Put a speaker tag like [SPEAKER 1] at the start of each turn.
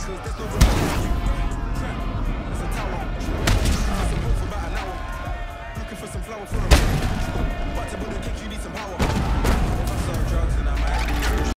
[SPEAKER 1] cause there's no crap. There's a tower. There's some hope for about an hour. Looking for some flour for a but to build a cake, you need some power. If I serve drugs, then I might be